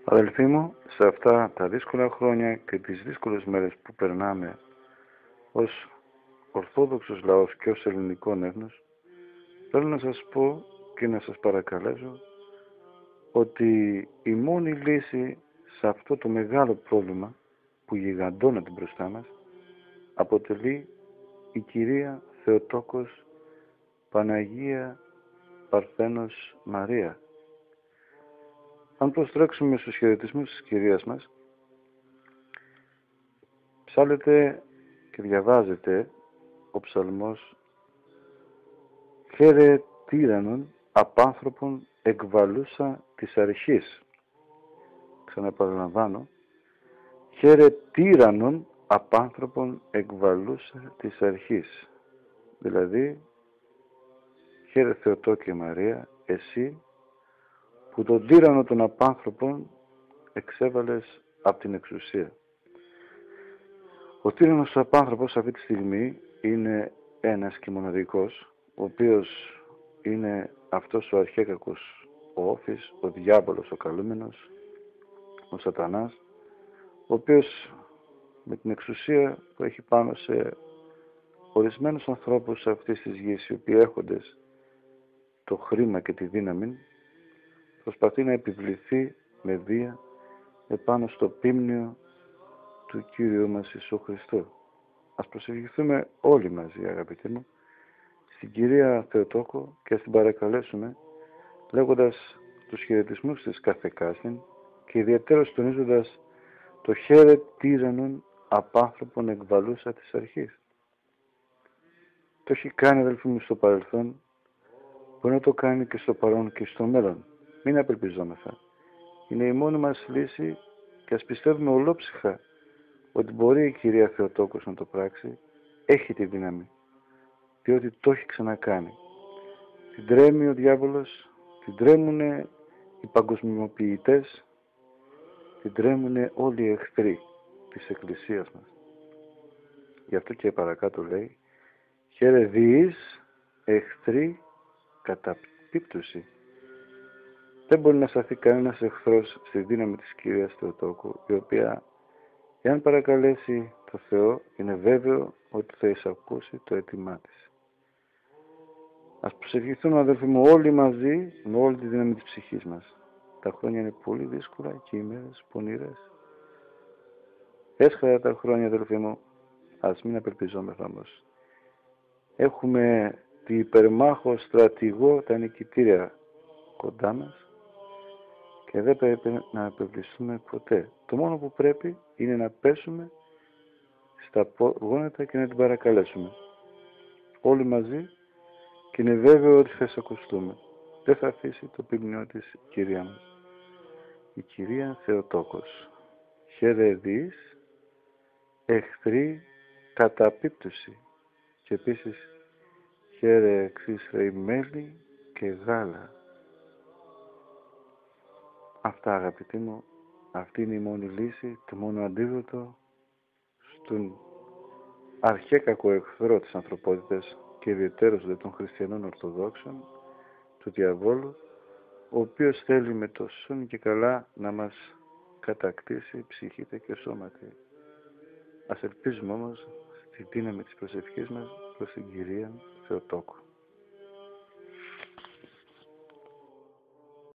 Αδελφοί μου, σε αυτά τα δύσκολα χρόνια και τις δύσκολες μέρες που περνάμε ως Ορθόδοξος λαός και ως ελληνικό έθνος, θέλω να σας πω και να σας παρακαλέσω ότι η μόνη λύση σε αυτό το μεγάλο πρόβλημα που γιγαντώνεται μπροστά μας αποτελεί η Κυρία Θεοτόκος Παναγία Παρθένος Μαρία. Αν προστρέξουμε στους χαιρετισμούς της Κυρίας μας, ψάλλεται και διαβάζεται ο ψαλμός «Χαίρε τύραννον απάνθρωπον εκβαλούσα της αρχής». Ξαναπαραλαμβάνω, «Χαίρε τύραννον απάνθρωπον εκβαλούσα της αρχής». Δηλαδή, χαίρε Θεοτόκη Μαρία, εσύ που τον τύραννο των απάνθρωπων εξέβαλες από την εξουσία. Ο τύραννος απάνθρωπος αυτή τη στιγμή είναι ένας και μοναδικός, ο οποίος είναι αυτός ο αρχαίκακος, ο Όφης, ο διάβολος, ο καλούμενος, ο Σατανάς, ο οποίος με την εξουσία που έχει πάνω σε ορισμένους ανθρώπους αυτής της γης, οι οποίοι έχοντες το χρήμα και τη δύναμη, προσπαθεί να επιβληθεί με βία επάνω στο πίμνιο του Κύριου μας Ιησού Χριστού. Ας προσευχηθούμε όλοι μαζί, αγαπητοί μου, στην Κυρία Θεοτόκο και ας την παρακαλέσουμε λέγοντας τους χαιρετισμούς της κάθε κάστην και ιδιαίτερα τονίζοντας το «Χαίρε τύραννον απάνθρωπον εκβαλούσα της αρχής». Το έχει κάνει, αδελφοί μου, στο παρελθόν, μπορεί να το κάνει και στο παρόν και στο μέλλον. Μην απελπιζόμεθα. Είναι η μόνη μας λύση και ας πιστεύουμε ολόψυχα ότι μπορεί η Κυρία Θεοτόκος να το πράξει, έχει τη δύναμη, διότι το έχει ξανακάνει. Την τρέμει ο διάβολος, την τρέμουνε οι παγκοσμιοποιητές, την τρέμουνε όλοι οι εχθροί της Εκκλησίας μας. Γι' αυτό και παρακάτω λέει, «Χαίρε διείς εχθροί κατά πίπτωση». Δεν μπορεί να σταθεί κανένας εχθρός στη δύναμη της Κυρίας Θεοτόκου, η οποία, εάν παρακαλέσει το Θεό, είναι βέβαιο ότι θα εισακούσει το αίτημά της. Ας προσευχηθούμε, αδελφοί μου, όλοι μαζί, με όλη τη δύναμη της ψυχής μας. Τα χρόνια είναι πολύ δύσκολα και οι μέρες πονηρές. Έσχατα τα χρόνια, αδελφοί μου, ας μην απελπιζόμεθα όμως. Έχουμε τη υπερμάχο στρατηγό τα νικητήρια κοντά μας και δεν πρέπει να απελπιστούμε ποτέ. Το μόνο που πρέπει είναι να πέσουμε στα γόνατα και να την παρακαλέσουμε. Όλοι μαζί, και είναι βέβαιο ότι θα εισακουστούμε. Δεν θα αφήσει το πίμνιο της η Κυρία μας. Η Κυρία Θεοτόκος. Χαίρε διείς εχθροί κατά πίπτωση. Και επίσης χαίρε εξίσφαιη μέλι και γάλα. Αυτά, αγαπητοί μου, αυτή είναι η μόνη λύση, το μόνο αντίδοτο στον αρχαίκακο εχθρό της ανθρωπότητας και ιδιαιτέρως των χριστιανών Ορθοδόξων, του διαβόλου, ο οποίος θέλει με το σώνει και καλά να μας κατακτήσει ψυχήτε και σώματι. Ας ελπίζουμε όμως στη δύναμη της προσευχής μας προς την Κυρία Θεοτόκου.